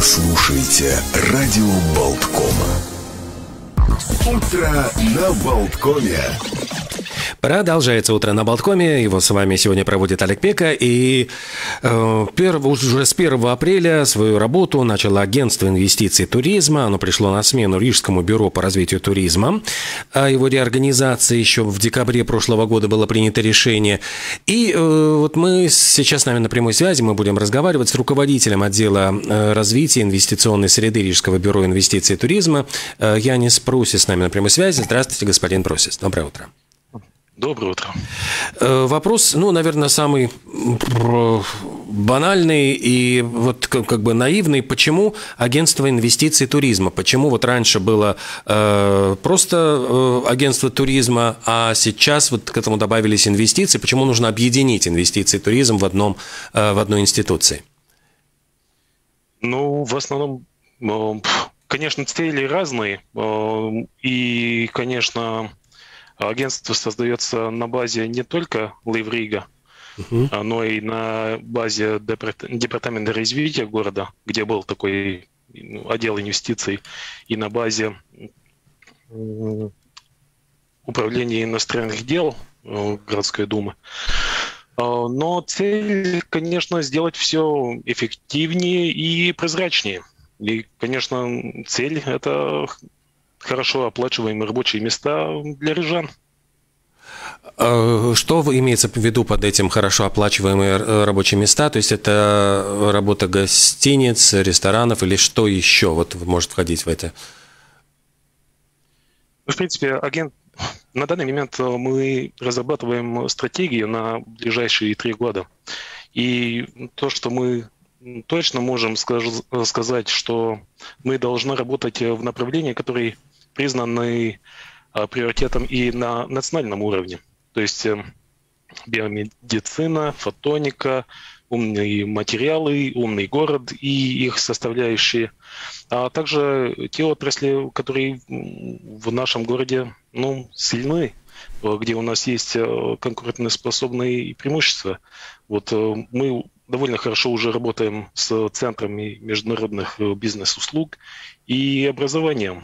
слушаете радио Болткома. Утро на Болткоме. Продолжается «Утро на Болткоме». Его с вами сегодня проводит Олег Пека. И уже с 1 апреля свою работу начало агентство инвестиций и туризма. Оно пришло на смену Рижскому бюро по развитию туризма. О его реорганизации еще в декабре прошлого года было принято решение. И вот мы сейчас с нами на прямой связи. Мы будем разговаривать с руководителем отдела развития инвестиционной среды Рижского бюро инвестиций и туризма. Янис Прусис с нами на прямой связи. Здравствуйте, господин Прусис. Доброе утро. Доброе утро. Вопрос, наверное, самый банальный и вот как бы наивный. Почему агентство инвестиций и туризма? Почему вот раньше было просто агентство туризма, а сейчас вот к этому добавились инвестиции? Почему нужно объединить инвестиции и туризм в одной институции? В основном, конечно, цели разные. И, конечно, агентство создается на базе не только Лейврига, но и на базе департамента развития города, где был такой отдел инвестиций, и на базе управления иностранных дел городской думы. Но цель, конечно, сделать все эффективнее и прозрачнее. И, конечно, цель – это хорошо оплачиваемые рабочие места для рижан. Что имеется в виду под этим хорошо оплачиваемые рабочие места? То есть это работа гостиниц, ресторанов или что еще вот может входить в это? В принципе, на данный момент мы разрабатываем стратегию на ближайшие 3 года. И то, что мы точно можем сказать, что мы должны работать в направлении, которые признаны приоритетом и на национальном уровне. То есть биомедицина, фотоника, умные материалы, умный город и их составляющие, а также те отрасли, которые в нашем городе сильны, где у нас есть конкурентоспособные преимущества. Вот мы довольно хорошо уже работаем с центрами международных бизнес-услуг и образованием.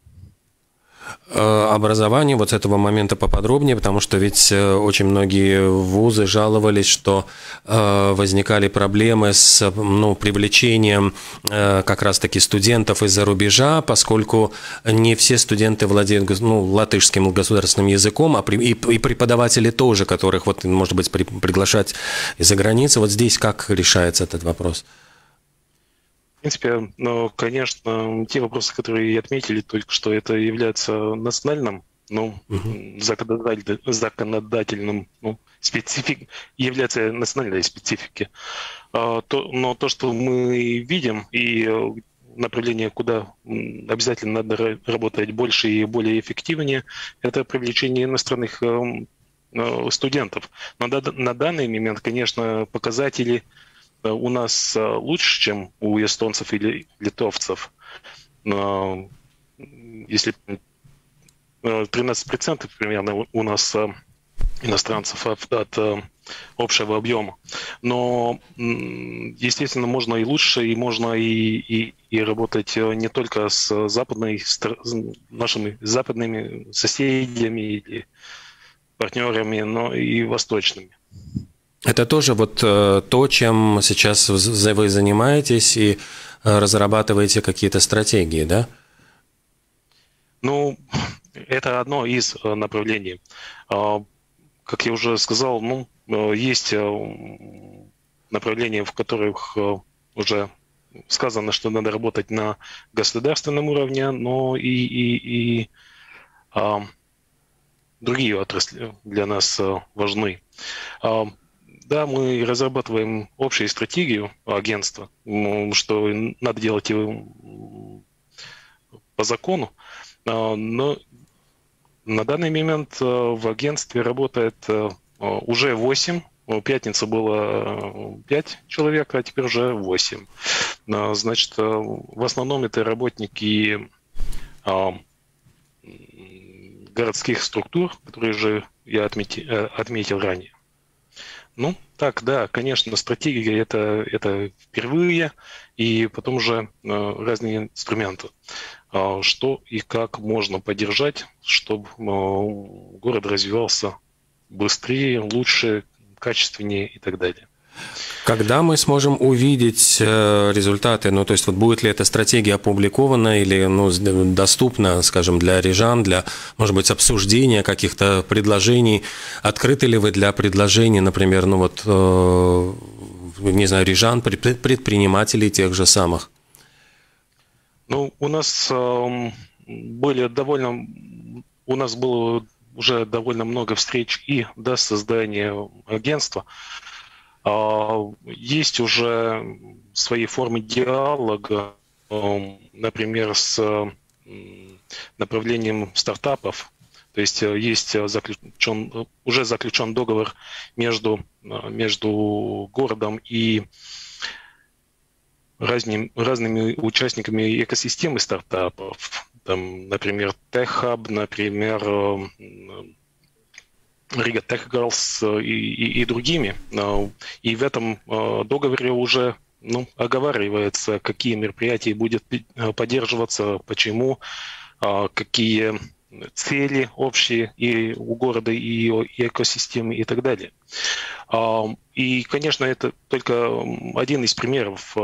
Образование, вот с этого момента поподробнее, потому что ведь очень многие вузы жаловались, что возникали проблемы с привлечением как раз-таки студентов из-за рубежа, поскольку не все студенты владеют латышским государственным языком, и преподаватели тоже, которых, вот, может быть, приглашать из-за границы. Вот здесь как решается этот вопрос? В принципе, конечно, те вопросы, которые я отметили только что, это является национальным, законодательным, является национальной спецификой. Но то, что мы видим, и направление, куда обязательно надо работать больше и более эффективнее, это привлечение иностранных студентов. Но на данный момент, конечно, показатели у нас лучше, чем у эстонцев или литовцев. Если 13% примерно у нас иностранцев от общего объема. Но, естественно, можно и лучше, и можно и работать не только с нашими западными соседями или партнерами, но и восточными. Это тоже вот то, чем сейчас вы занимаетесь и разрабатываете какие-то стратегии, да? Это одно из направлений. Как я уже сказал, есть направления, в которых уже сказано, что надо работать на государственном уровне, но и другие отрасли для нас важны. Да, мы разрабатываем общую стратегию агентства, что надо делать по закону, но на данный момент в агентстве работает уже 8. В пятницу было 5 человек, а теперь уже 8. Значит, в основном это работники городских структур, которые же я отметил ранее. Ну, так, да, конечно, стратегия это впервые, и потом уже разные инструменты. Что и как можно поддержать, чтобы город развивался быстрее, лучше, качественнее и так далее. Когда мы сможем увидеть результаты? Ну, то есть, вот будет ли эта стратегия опубликована или доступна, скажем, для рижан, для, может быть, обсуждения каких-то предложений? Открыты ли вы для предложений, например, не знаю, рижан, предпринимателей тех же самых? Ну, у нас было уже довольно много встреч и до создания агентства. Есть уже свои формы диалога, например, с направлением стартапов. То есть уже заключен договор между городом и разными участниками экосистемы стартапов. Там, например, TechHub, например, Riga Tech Girls и другими. И в этом договоре уже оговаривается, какие мероприятия будет поддерживаться, почему, какие цели общие и у города, и экосистемы и так далее. И, конечно, это только один из примеров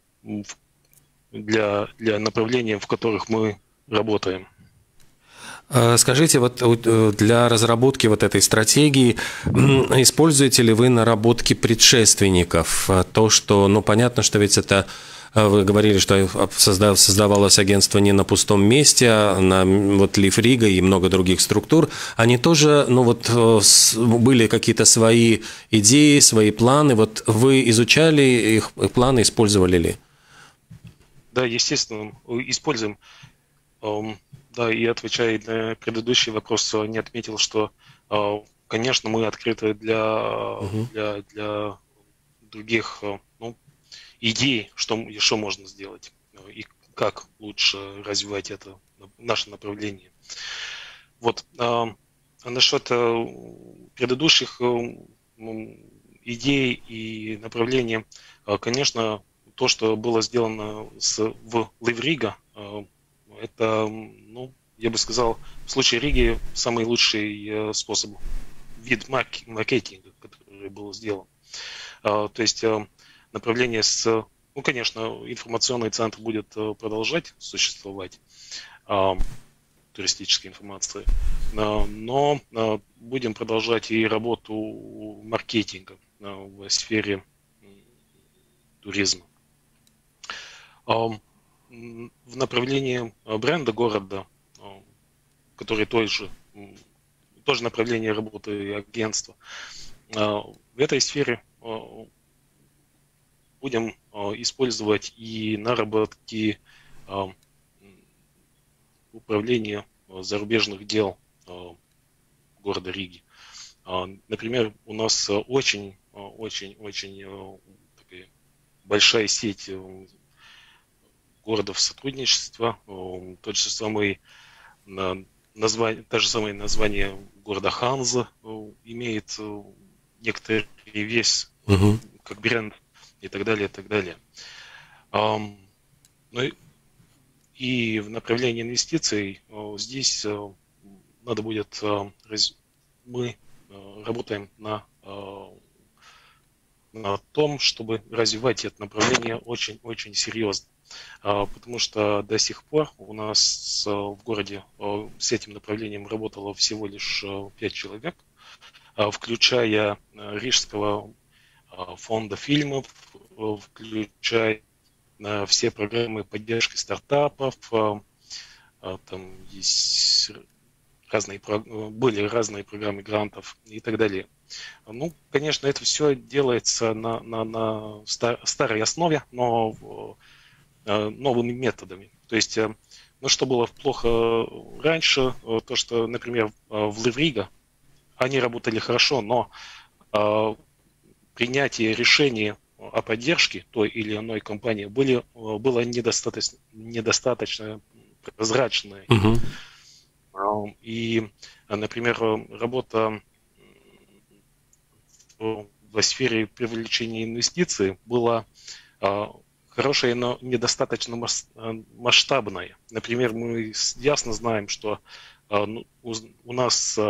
для направлений, в которых мы работаем. Скажите, вот для разработки вот этой стратегии используете ли вы наработки предшественников? То, что, понятно, что ведь это, вы говорили, что создавалось агентство не на пустом месте, а на Лив Рига и много других структур. Они тоже, были какие-то свои идеи, свои планы. Вот вы изучали их планы, использовали ли? Да, естественно, используем. Да, и отвечая на предыдущий вопрос, не отметил, что, конечно, мы открыты для других идей, что можно сделать и как лучше развивать это наше направление. Вот. А насчет предыдущих идей и направлений, конечно, то, что было сделано в Лив Рига, это, я бы сказал, в случае Риги самый лучший способ, вид маркетинга, который был сделан. То есть направление конечно, информационный центр будет продолжать существовать, туристической информации, но будем продолжать и работу маркетинга в сфере туризма. В направлении бренда города, который тоже направление работы агентства, в этой сфере будем использовать и наработки управления зарубежных дел города Риги. Например, у нас очень такая большая сеть городов сотрудничества, та же самое название города Ханза имеет некоторый вес как бренд и так далее, и так далее. И в направлении инвестиций здесь надо будет, мы работаем на том, чтобы развивать это направление очень серьезно. Потому что до сих пор у нас в городе с этим направлением работало всего лишь 5 человек, включая Рижского фонда фильмов, включая все программы поддержки стартапов. Там есть были разные программы грантов и так далее. Конечно, это все делается на старой основе, но новыми методами. То есть, что было плохо раньше, то, что, например, в Лив Рига они работали хорошо, но принятие решений о поддержке той или иной компании было недостаточно прозрачное. И, например, работа в в сфере привлечения инвестиций была хорошая, но недостаточно масштабная. Например, мы ясно знаем, что у нас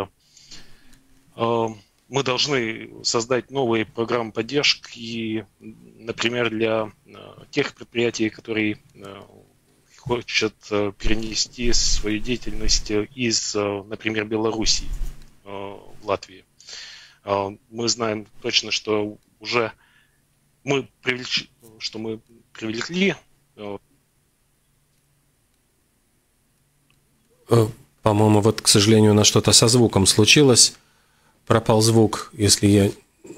мы должны создать новые программы поддержки, например, для тех предприятий, которые хотят перенести свою деятельность из, например, Белоруссии в Латвию. Мы знаем точно, что уже мы привлекли. По-моему, вот, к сожалению, у нас что-то со звуком случилось. Пропал звук, если я...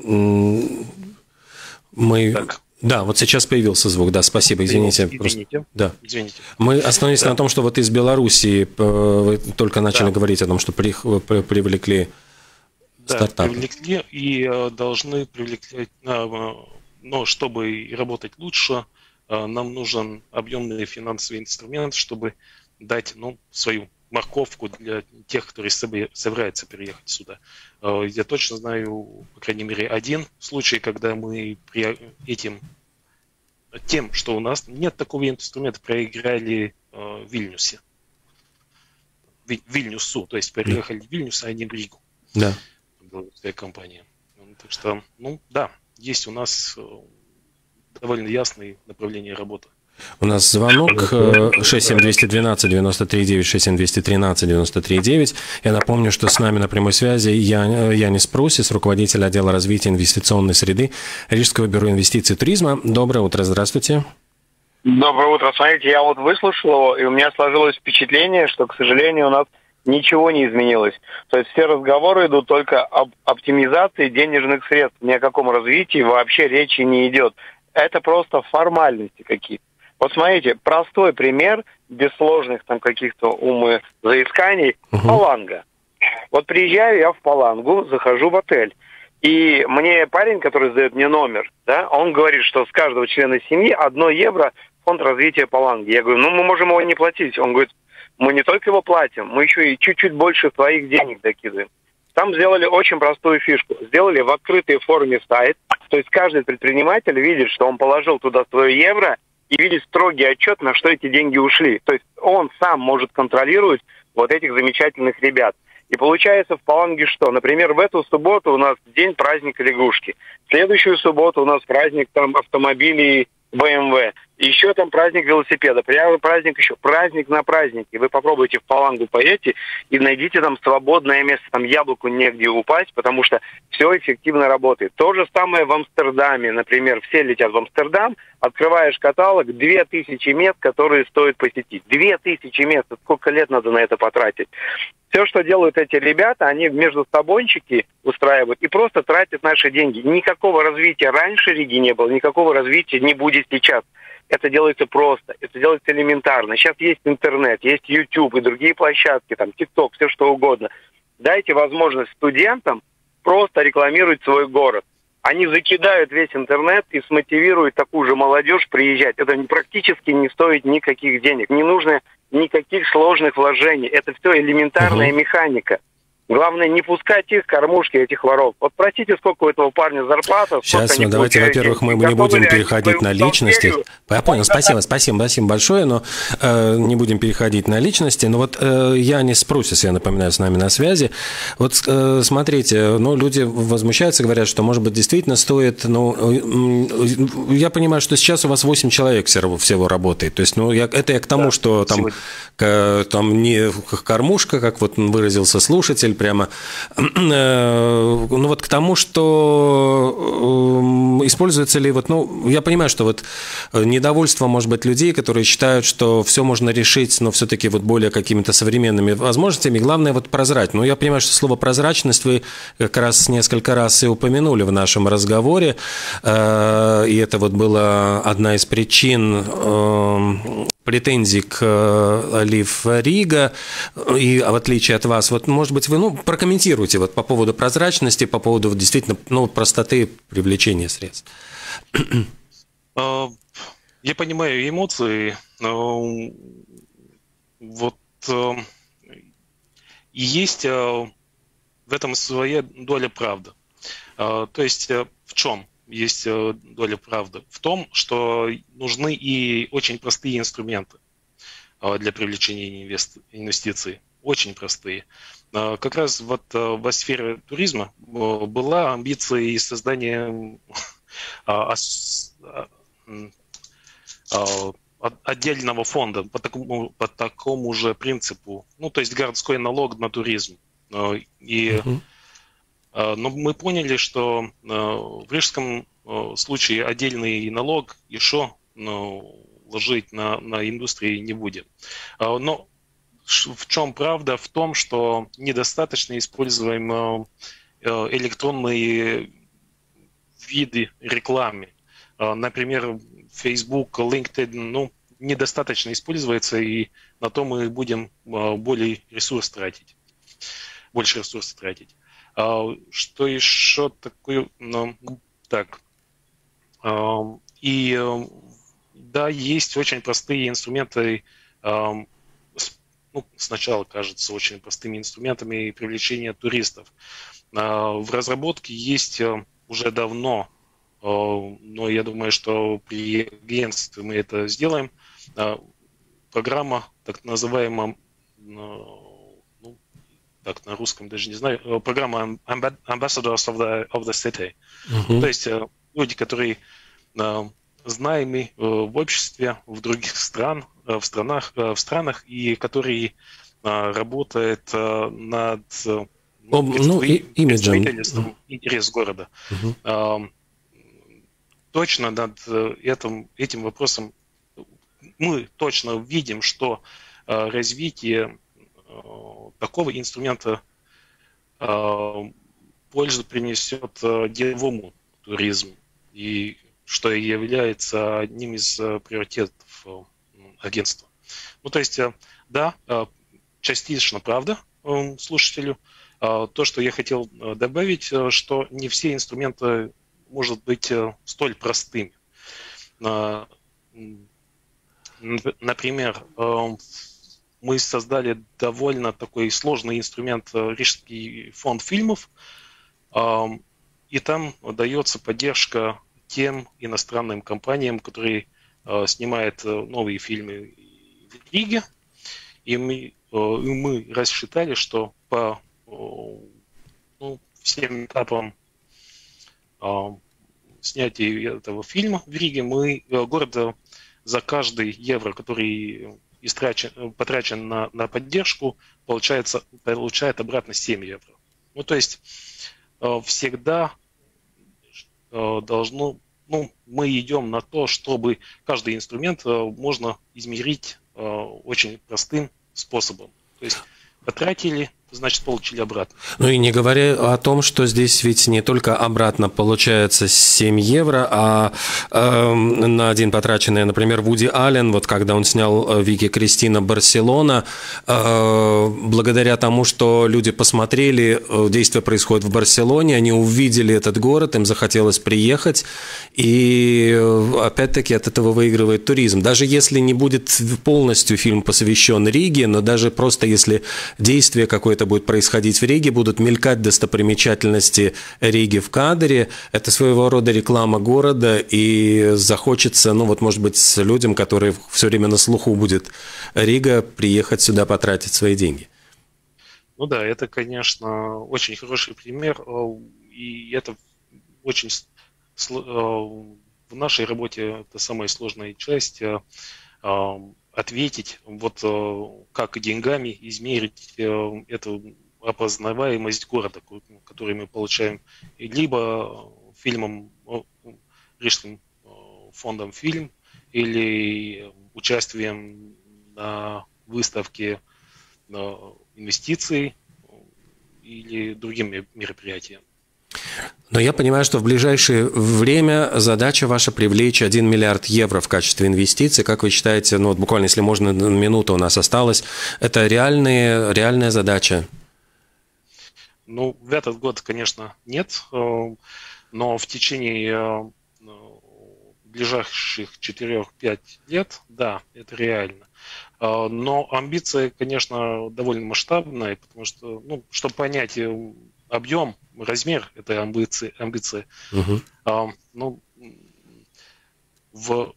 Так. Да, вот сейчас появился звук, да, спасибо, извините. Извините. Да. Извините. Мы остановились на том, что вот из Белоруссии вы только начали говорить о том, что привлекли стартапы. Да, привлекли и должны привлекать, но чтобы работать лучше, нам нужен объемный финансовый инструмент, чтобы дать свою морковку для тех, которые собираются переехать сюда. Я точно знаю, по крайней мере, один случай, когда мы тем, что у нас нет такого инструмента, проиграли в Вильнюсе. Вильнюсу, то есть переехали в Вильнюс, а не в Ригу. Да. Белорусская компания. Так что, да, есть у нас довольно ясные направления работы. У нас звонок 67212-93-9, 67213-93-9. Я напомню, что с нами на прямой связи Янис Прусис, руководитель отдела развития инвестиционной среды Рижского бюро инвестиций и туризма. Доброе утро, здравствуйте. Доброе утро. Смотрите, я вот выслушал его, и у меня сложилось впечатление, что, к сожалению, у нас ничего не изменилось. То есть все разговоры идут только об оптимизации денежных средств. Ни о каком развитии вообще речи не идет. Это просто формальности какие-то. Вот смотрите, простой пример, без сложных там каких-то умозаисканий, Паланга. Вот приезжаю я в Палангу, захожу в отель, и мне парень, который сдает мне номер, да, он говорит, что с каждого члена семьи 1 евро в фонд развития Паланги. Я говорю, мы можем его не платить. Он говорит, мы не только его платим, мы еще и чуть-чуть больше своих денег докидываем. Там сделали очень простую фишку. Сделали в открытой форме сайт, то есть каждый предприниматель видит, что он положил туда свое евро, и видит строгий отчет, на что эти деньги ушли. То есть он сам может контролировать вот этих замечательных ребят. И получается в Паланге что? Например, в эту субботу у нас день праздника лягушки. В следующую субботу у нас праздник там автомобилей BMW. Еще там праздник велосипеда. Прямо праздник еще. Праздник на празднике. Вы попробуйте в Палангу поедете и найдите там свободное место. Там яблоку негде упасть, потому что все эффективно работает. То же самое в Амстердаме. Например, все летят в Амстердам, открываешь каталог, 2000 мест, которые стоит посетить. 2000 мест. Сколько лет надо на это потратить? Все, что делают эти ребята, они между собойчики устраивают и просто тратят наши деньги. Никакого развития раньше Риги не было, никакого развития не будет сейчас. Это делается просто, это делается элементарно. Сейчас есть интернет, есть YouTube и другие площадки, там, TikTok, все что угодно. Дайте возможность студентам просто рекламировать свой город. Они закидают весь интернет и смотивируют такую же молодежь приезжать. Это практически не стоит никаких денег. Не нужно никаких сложных вложений. Это все элементарная механика. Главное, не пускать их кормушки, этих воров. Вот спросите, сколько у этого парня зарплата. Сейчас, давайте, во-первых, мы не будем переходить на личности. Я понял, спасибо большое, но не будем переходить на личности. Но вот Янис Прусис, я напоминаю, с нами на связи. Вот смотрите, люди возмущаются, говорят, что, может быть, действительно стоит, я понимаю, что сейчас у вас 8 человек всего работает. То есть, это я к тому, что там не кормушка, как вот выразился слушатель, прямо, вот к тому, что используется ли я понимаю, что вот недовольство, может быть, людей, которые считают, что все можно решить, но все-таки вот более какими-то современными возможностями. Главное вот прозрачность. Я понимаю, что слово прозрачность вы как раз несколько раз и упомянули в нашем разговоре, и это вот была одна из причин претензий к Лив Рига, и в отличие от вас, вот, может быть, вы прокомментируйте вот по поводу прозрачности, по поводу действительно простоты привлечения средств. Я понимаю эмоции, вот и есть в этом своя доля правды. То есть в чем есть доля правды? В том, что нужны и очень простые инструменты для привлечения инвестиций. Очень простые. Как раз вот в сфере туризма была амбиция создания отдельного фонда по такому же принципу. Ну, то есть городской налог на туризм. Но мы поняли, что в рижском случае отдельный налог еще ложить на индустрию не будет. Но в чем правда? В том, что недостаточно используем электронные виды рекламы. Например, Facebook, LinkedIn, недостаточно используется, и на то мы будем больше ресурсов тратить. Что еще такое? Да, есть очень простые инструменты. Сначала кажется очень простыми инструментами привлечения туристов. В разработке есть уже давно, но я думаю, что при агентстве мы это сделаем. Программа, так называемая, так на русском даже не знаю, программа Ambassadors of the City. То есть люди, которые знаемы в обществе, в других странах, и которые работают над представительством интересов города. Точно над этим вопросом мы точно видим, что развитие такого инструмента пользу принесет деловому туризму, и что является одним из приоритетов агентства. То есть, да, частично правда слушателю. То, что я хотел добавить, что не все инструменты может быть столь простыми. Например, мы создали довольно такой сложный инструмент Рижский фонд фильмов, и там дается поддержка тем иностранным компаниям, которые снимают новые фильмы в Риге. И мы рассчитали, что по всем этапам снятия этого фильма в Риге город за каждый евро, который потрачен на поддержку, получает обратно 7 евро. То есть всегда мы идем на то, чтобы каждый инструмент можно измерить очень простым способом. То есть потратили, значит, получили обратно. И не говоря о том, что здесь ведь не только обратно получается 7 евро, а на один потраченный, например, Вуди Аллен, вот когда он снял «Вики Кристина Барселона», благодаря тому, что люди посмотрели, действие происходит в Барселоне, они увидели этот город, им захотелось приехать, и опять-таки от этого выигрывает туризм. Даже если не будет полностью фильм посвящен Риге, но даже просто если действие какое-то будет происходить в Риге, будут мелькать достопримечательности Риги в кадре. Это своего рода реклама города, и захочется, может быть, людям, которые все время на слуху будет Рига, приехать сюда потратить свои деньги. Да, это, конечно, очень хороший пример, и это очень в нашей работе это самая сложная часть. Ответить, как деньгами измерить эту опознаваемость города, который мы получаем либо фильмом, Рижским фондом фильм, или участием на выставке инвестиций или другим мероприятиям. Но я понимаю, что в ближайшее время задача ваша привлечь 1 миллиард евро в качестве инвестиций. Как вы считаете, буквально, если можно, минута у нас осталась, это реальная задача? В этот год, конечно, нет, но в течение ближайших 4-5 лет, да, это реально. Но амбиция, конечно, довольно масштабная, потому что, чтобы понять, объем, размер этой амбиции. В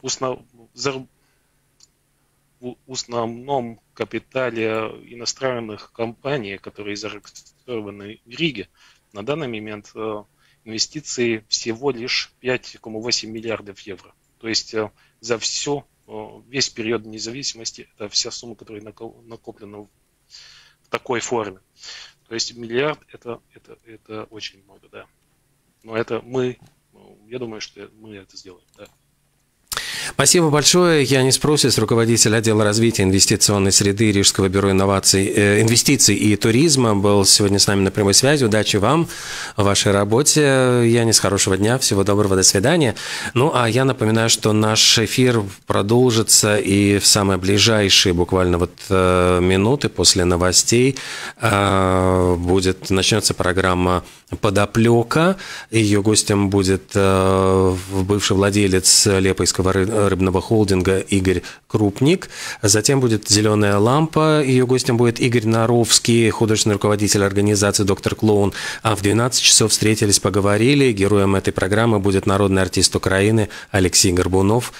основном капитале иностранных компаний, которые зарегистрированы в Риге, на данный момент инвестиции всего лишь 5,8 миллиардов евро. То есть за весь период независимости, это вся сумма, которая накоплена в такой форме. То есть миллиард это очень много, да. Но я думаю, что мы это сделаем, да. Спасибо большое. Янис Прусис, руководитель отдела развития инвестиционной среды Рижского бюро инвестиций и туризма, был сегодня с нами на прямой связи. Удачи вам в вашей работе. Янис, хорошего дня, всего доброго, до свидания. Ну, а я напоминаю, что наш эфир продолжится и в самые ближайшие буквально минуты после новостей начнется программа «Подоплека». Ее гостем будет бывший владелец Лепойского рыбного холдинга Игорь Крупник. Затем будет «Зеленая лампа». Ее гостем будет Игорь Наровский, художественный руководитель организации «Доктор Клоун». А в 12 часов встретились, поговорили. Героем этой программы будет народный артист Украины Алексей Горбунов.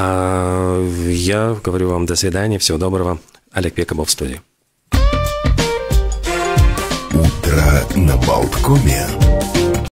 Я говорю вам до свидания, всего доброго. Олег Пека был в студии. Утро на Болткоме.